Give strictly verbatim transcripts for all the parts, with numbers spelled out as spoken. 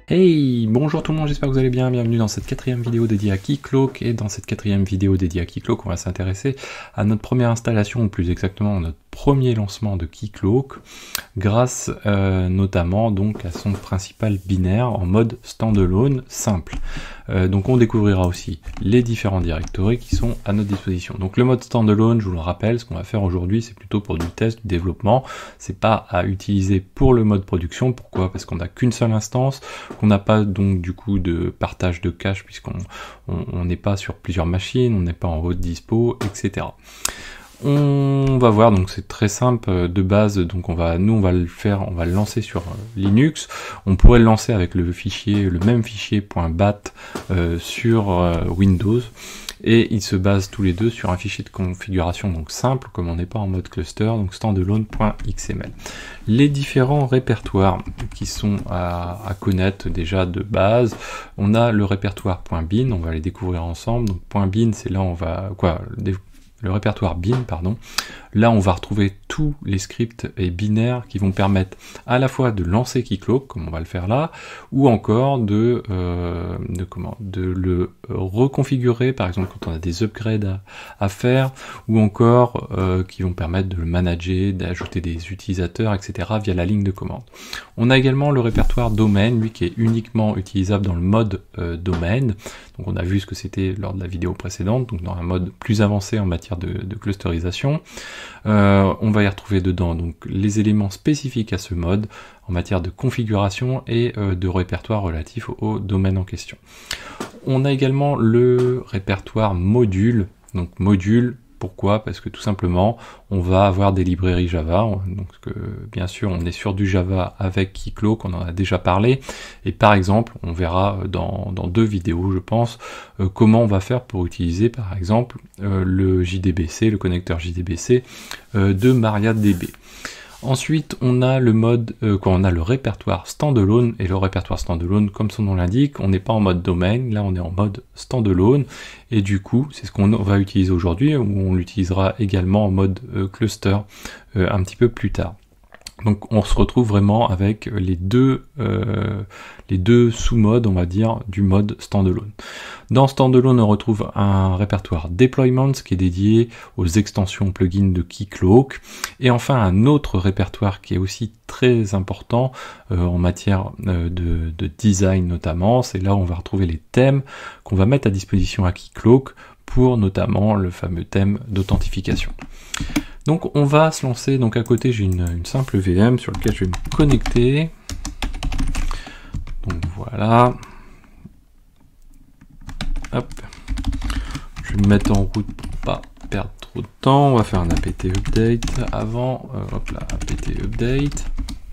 Hey, bonjour tout le monde, j'espère que vous allez bien, bienvenue dans cette quatrième vidéo dédiée à Keycloak, et dans cette quatrième vidéo dédiée à Keycloak, on va s'intéresser à notre première installation, ou plus exactement notre premier lancement de Keycloak, grâce euh, notamment donc à son principal binaire en mode standalone simple. Euh, donc on découvrira aussi les différents directories qui sont à notre disposition. Donc le mode standalone, je vous le rappelle, ce qu'on va faire aujourd'hui, c'est plutôt pour du test, du développement, c'est pas à utiliser pour le mode production. Pourquoi? Parce qu'on n'a qu'une seule instance, qu'on n'a pas donc du coup de partage de cache puisqu'on on n'est pas sur plusieurs machines, on n'est pas en haute dispo, et cetera. On va voir, donc c'est très simple de base, donc on va, nous on va le faire, on va le lancer sur Linux. On pourrait le lancer avec le fichier, le même fichier .bat euh, sur euh, Windows, et ils se basent tous les deux sur un fichier de configuration donc simple, comme on n'est pas en mode cluster, donc standalone.xml. Les différents répertoires qui sont à, à connaître déjà de base, on a le répertoire .bin, on va les découvrir ensemble. Donc .bin, c'est là on va quoi le répertoire bin, pardon. Là, on va retrouver tous les scripts et binaires qui vont permettre à la fois de lancer Keycloak, comme on va le faire là, ou encore de, euh, de, comment, de le reconfigurer, par exemple quand on a des upgrades à, à faire, ou encore euh, qui vont permettre de le manager, d'ajouter des utilisateurs, et cetera via la ligne de commande. On a également le répertoire domain, lui qui est uniquement utilisable dans le mode euh, domain. Donc on a vu ce que c'était lors de la vidéo précédente, donc dans un mode plus avancé en matière de, de clusterisation. Euh, on va y retrouver dedans donc les éléments spécifiques à ce mode en matière de configuration et euh, de répertoire relatif au, au domaine en question. On a également le répertoire module, donc module. Pourquoi? Parce que tout simplement, on va avoir des librairies Java, donc euh, bien sûr on est sur du Java avec Keycloak, on en a déjà parlé, et par exemple, on verra dans, dans deux vidéos, je pense, euh, comment on va faire pour utiliser par exemple euh, le J D B C, le connecteur J D B C euh, de MariaDB. Ensuite, on a le mode, euh, quand on a le répertoire standalone, et le répertoire standalone, comme son nom l'indique, on n'est pas en mode domaine, là on est en mode standalone, et du coup, c'est ce qu'on va utiliser aujourd'hui, ou on l'utilisera également en mode euh, cluster euh, un petit peu plus tard. Donc on se retrouve vraiment avec les deux, euh, les deux sous-modes, on va dire, du mode standalone. Dans standalone, on retrouve un répertoire deployment qui est dédié aux extensions plugins de Keycloak, et enfin un autre répertoire qui est aussi très important euh, en matière euh, de, de design notamment. C'est là où on va retrouver les thèmes qu'on va mettre à disposition à Keycloak pour notamment le fameux thème d'authentification. Donc on va se lancer, donc à côté j'ai une, une simple V M sur laquelle je vais me connecter. Donc voilà. Hop. Je vais me mettre en route pour pas perdre trop de temps. On va faire un apt update avant. Euh, hop là, apt update.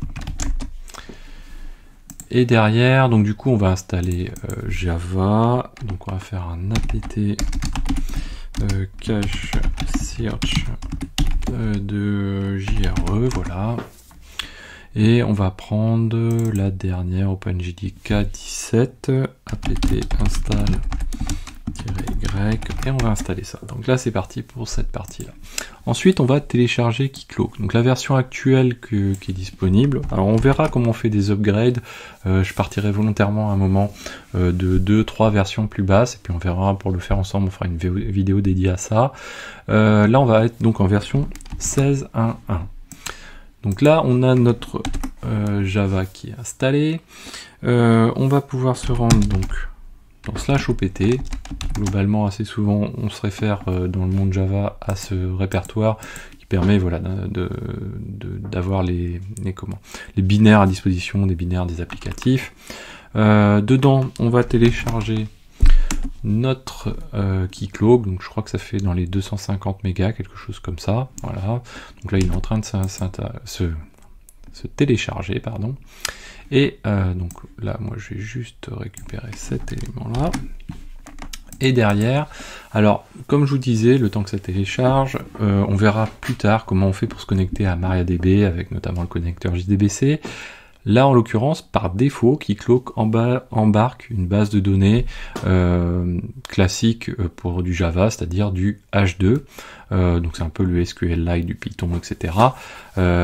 Et derrière, donc du coup on va installer euh, Java. Donc on va faire un apt euh, cache search de J R E, voilà, et on va prendre la dernière OpenJDK dix-sept apt install -y, et on va installer ça. Donc là c'est parti pour cette partie là. Ensuite on va télécharger Keycloak, donc la version actuelle que, qui est disponible. Alors on verra comment on fait des upgrades. Euh, je partirai volontairement à un moment euh, de deux trois versions plus basses, et puis on verra, pour le faire ensemble on fera une vidéo dédiée à ça. Euh, là on va être donc en version seize point un point un. Donc là on a notre euh, Java qui est installé. Euh, on va pouvoir se rendre donc dans slash opt. Globalement assez souvent on se réfère euh, dans le monde Java à ce répertoire qui permet voilà de, de, d'avoir les, les comment les binaires à disposition, des binaires des applicatifs. Euh, dedans on va télécharger notre euh, Keycloak, donc je crois que ça fait dans les deux cent cinquante mégas, quelque chose comme ça, voilà. Donc là il est en train de se, se télécharger, pardon. Et euh, donc là moi je vais juste récupérer cet élément là. Et derrière, alors comme je vous disais, le temps que ça télécharge, euh, on verra plus tard comment on fait pour se connecter à MariaDB avec notamment le connecteur J D B C. Là, en l'occurrence, par défaut, Keycloak embarque une base de données euh, classique pour du Java, c'est-à-dire du H deux. Euh, donc c'est un peu le S Q L-like, du Python, et cetera. Euh,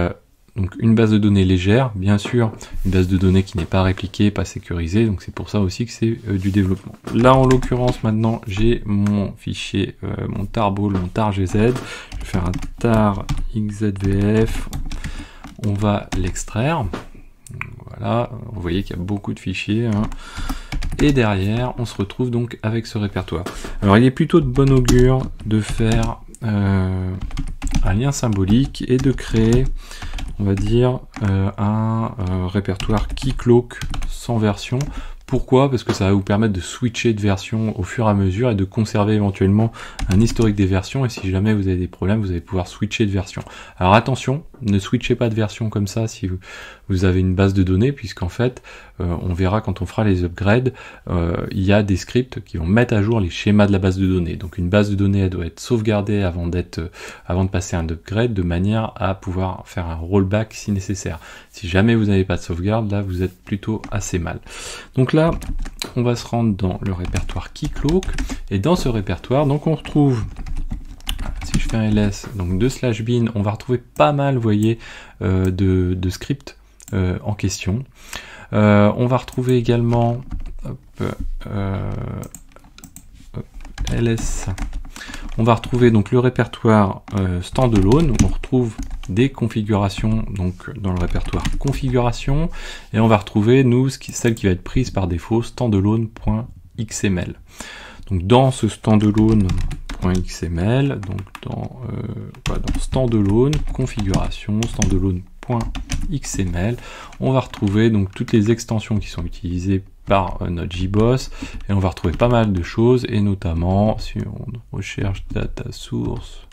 donc une base de données légère, bien sûr, une base de données qui n'est pas répliquée, pas sécurisée, donc c'est pour ça aussi que c'est euh, du développement. Là, en l'occurrence, maintenant, j'ai mon fichier, euh, mon tarball, mon tar gz, je vais faire un tar xzvf, on va l'extraire, voilà, vous voyez qu'il y a beaucoup de fichiers, hein. Et derrière, on se retrouve donc avec ce répertoire. Alors, il est plutôt de bon augure de faire euh, un lien symbolique et de créer, on va dire, euh, un euh, répertoire keycloak sans version. Pourquoi? Parce que ça va vous permettre de switcher de version au fur et à mesure et de conserver éventuellement un historique des versions, et si jamais vous avez des problèmes, vous allez pouvoir switcher de version. Alors attention, ne switchez pas de version comme ça si vous, vous avez une base de données, puisqu'en fait, euh, on verra quand on fera les upgrades, euh, il y a des scripts qui vont mettre à jour les schémas de la base de données. Donc une base de données, elle doit être sauvegardée avant, d'être, euh, avant de passer un upgrade, de manière à pouvoir faire un rollback si nécessaire. Si jamais vous n'avez pas de sauvegarde, là, vous êtes plutôt assez mal. Donc là, on va se rendre dans le répertoire keycloak, et dans ce répertoire, donc on retrouve, si je fais un ls, donc de slash bin, on va retrouver pas mal, vous voyez, euh, de, de scripts euh, en question. Euh, on va retrouver également hop, euh, hop, ls, on va retrouver donc le répertoire euh, standalone, on retrouve des configurations donc dans le répertoire configuration, et on va retrouver nous ce qui, celle qui va être prise par défaut, standalone.xml. Donc dans ce standalone.xml, donc dans, euh, voilà, dans standalone configuration standalone.xml, on va retrouver donc toutes les extensions qui sont utilisées par euh, notre J boss, et on va retrouver pas mal de choses, et notamment si on recherche data source,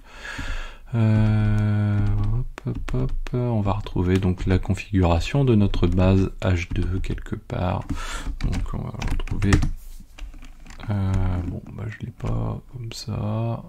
Euh, hop, hop, hop, on va retrouver donc la configuration de notre base H deux quelque part. Donc on va retrouver. Euh, bon, bah je l'ai pas comme ça.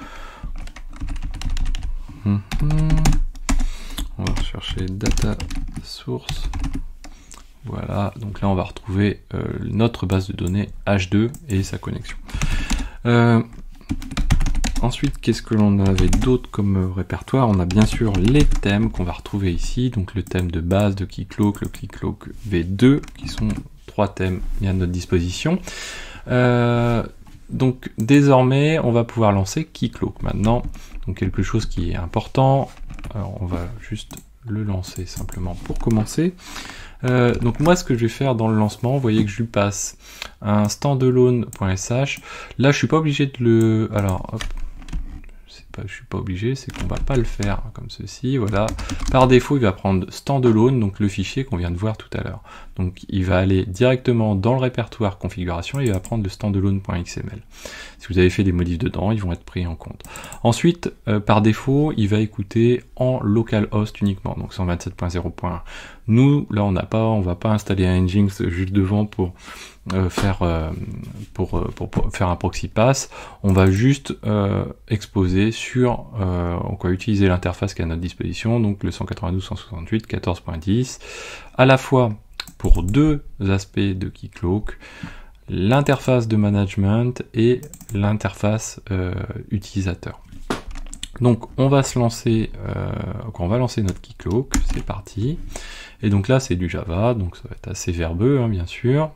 Hum, hum. On va rechercher data source. Voilà, donc là on va retrouver euh, notre base de données H deux et sa connexion. Euh, Ensuite, qu'est-ce que l'on avait d'autre comme répertoire? On a bien sûr les thèmes qu'on va retrouver ici, donc le thème de base de keycloak, le keycloak V deux, qui sont trois thèmes mis à notre disposition. Euh, donc désormais, on va pouvoir lancer keycloak maintenant. Donc quelque chose qui est important, alors on va juste le lancer simplement pour commencer. Euh, donc moi ce que je vais faire dans le lancement, vous voyez que je lui passe un standalone.sh. Là je suis pas obligé de le... Alors hop, pas, je suis pas obligé, c'est qu'on va pas le faire comme ceci, voilà. Par défaut il va prendre standalone, donc le fichier qu'on vient de voir tout à l'heure. Donc il va aller directement dans le répertoire configuration et il va prendre le standalone.xml. Si vous avez fait des modifs dedans, ils vont être pris en compte. Ensuite, euh, par défaut, il va écouter en localhost uniquement, donc cent vingt-sept point zéro point un. Nous, là, on n'a pas, on va pas installer un Nginx juste devant pour euh, faire euh, pour, pour, pour faire un proxy pass. On va juste euh, exposer sur, euh, on va utiliser l'interface qui est à notre disposition, donc le cent quatre-vingt-douze point cent soixante-huit point quatorze point dix, à la fois pour deux aspects de keycloak, l'interface de management et l'interface euh, utilisateur. Donc on va se lancer, euh, on va lancer notre keycloak, c'est parti. Et donc là c'est du Java, donc ça va être assez verbeux hein, bien sûr.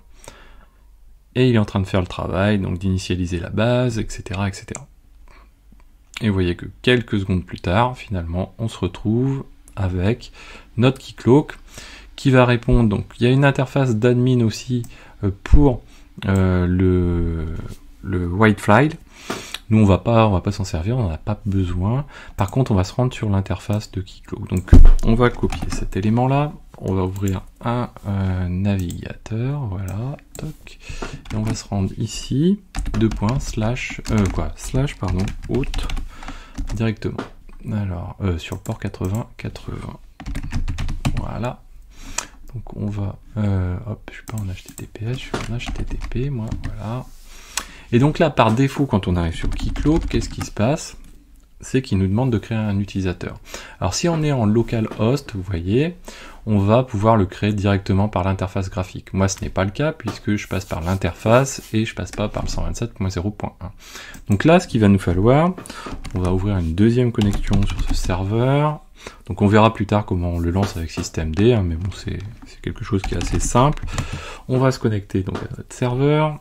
Et il est en train de faire le travail, donc d'initialiser la base, et cetera, et cetera. Et vous voyez que quelques secondes plus tard, finalement, on se retrouve avec notre keycloak qui va répondre. Donc il y a une interface d'admin aussi euh, pour euh, le, le whitefly. Nous on va pas, on va pas s'en servir, on n'en a pas besoin. Par contre, on va se rendre sur l'interface de keycloak. Donc on va copier cet élément-là. On va ouvrir un euh, navigateur, voilà, toc, et on va se rendre ici, deux points, slash, euh, quoi, slash, pardon, out, directement. Alors, euh, sur le port quatre-vingts, quatre-vingts, voilà. Donc on va, euh, hop, je suis pas en H T T P S, je suis en H T T P, moi, voilà. Et donc là, par défaut, quand on arrive sur keycloak, qu'est-ce qui se passe? C'est qu'il nous demande de créer un utilisateur. Alors si on est en localhost, vous voyez, on va pouvoir le créer directement par l'interface graphique. Moi, ce n'est pas le cas puisque je passe par l'interface et je passe pas par le cent vingt-sept point zéro point un. Donc là, ce qu'il va nous falloir, on va ouvrir une deuxième connexion sur ce serveur. Donc on verra plus tard comment on le lance avec systemd, hein, mais bon, c'est quelque chose qui est assez simple. On va se connecter donc à notre serveur.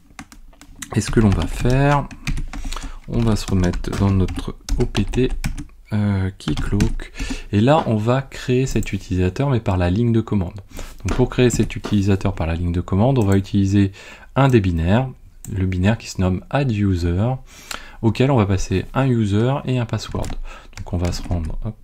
Et ce que l'on va faire, on va se remettre dans notre O P T euh, Keycloak, et là on va créer cet utilisateur mais par la ligne de commande. Donc pour créer cet utilisateur par la ligne de commande, on va utiliser un des binaires, le binaire qui se nomme add_user, auquel on va passer un user et un password. Donc on va se rendre, hop,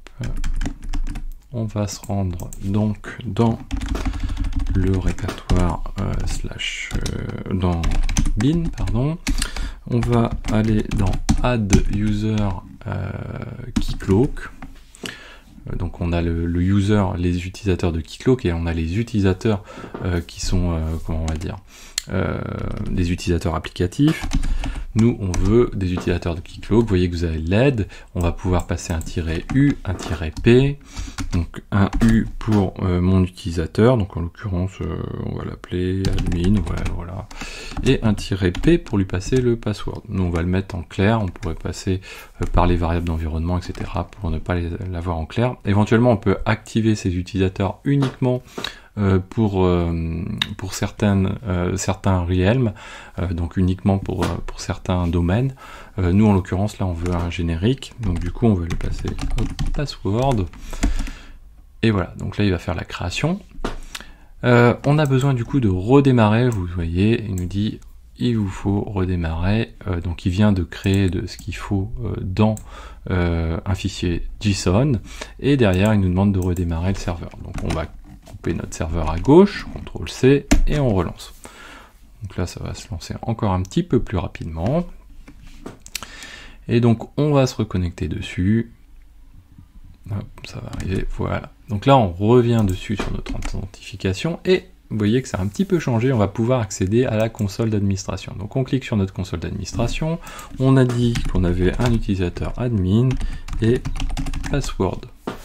on va se rendre donc dans le répertoire euh, slash euh, dans bin, pardon. On va aller dans add user euh, Keycloak. Donc on a le, le user, les utilisateurs de Keycloak, et on a les utilisateurs euh, qui sont, euh, comment on va dire, euh, des utilisateurs applicatifs. Nous, on veut des utilisateurs de Keycloak. Vous voyez que vous avez l'aide. On va pouvoir passer un tiret U, un tiret P. Donc un U pour euh, mon utilisateur. Donc en l'occurrence, euh, on va l'appeler admin. Voilà, voilà. Et un tiret P pour lui passer le password. Nous, on va le mettre en clair. On pourrait passer euh, par les variables d'environnement, et cetera pour ne pas l'avoir en clair. Éventuellement, on peut activer ces utilisateurs uniquement Euh, pour, euh, pour certaines, euh, certains realms, euh, donc uniquement pour, euh, pour certains domaines. Euh, nous, en l'occurrence, là, on veut un générique, donc du coup, on va lui passer au password. Et voilà, donc là, il va faire la création. Euh, on a besoin, du coup, de redémarrer. Vous voyez, il nous dit, il vous faut redémarrer. Euh, donc, il vient de créer de ce qu'il faut euh, dans euh, un fichier JSON. Et derrière, il nous demande de redémarrer le serveur. Donc, on va notre serveur à gauche, contrôle C, et on relance. Donc là, ça va se lancer encore un petit peu plus rapidement. Et donc, on va se reconnecter dessus. Hop, ça va arriver, voilà. Donc là, on revient dessus sur notre authentification, et vous voyez que ça a un petit peu changé, on va pouvoir accéder à la console d'administration. Donc on clique sur notre console d'administration, on a dit qu'on avait un utilisateur admin et password.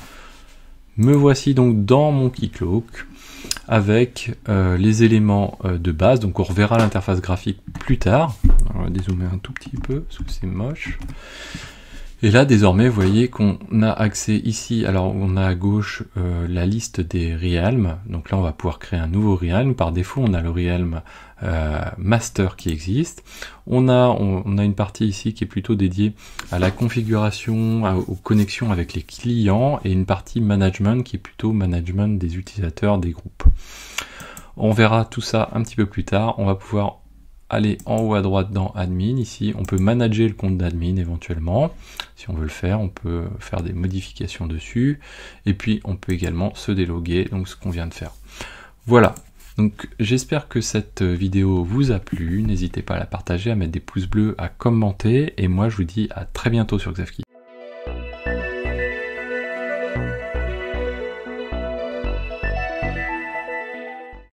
Me voici donc dans mon Keycloak avec euh, les éléments euh, de base. Donc on reverra l'interface graphique plus tard. On va dézoomer un tout petit peu parce que c'est moche. Et là désormais vous voyez qu'on a accès ici, alors on a à gauche euh, la liste des realms. Donc là on va pouvoir créer un nouveau realm. Par défaut on a le realm euh, master qui existe. On a, on, on a une partie ici qui est plutôt dédiée à la configuration, à, aux connexions avec les clients, et une partie management qui est plutôt management des utilisateurs des groupes. On verra tout ça un petit peu plus tard. On va pouvoir aller en haut à droite dans admin. Ici on peut manager le compte d'admin éventuellement. Si on veut le faire, on peut faire des modifications dessus, et puis on peut également se déloguer, donc ce qu'on vient de faire. Voilà. Donc j'espère que cette vidéo vous a plu, n'hésitez pas à la partager, à mettre des pouces bleus, à commenter, et moi je vous dis à très bientôt sur Xavki.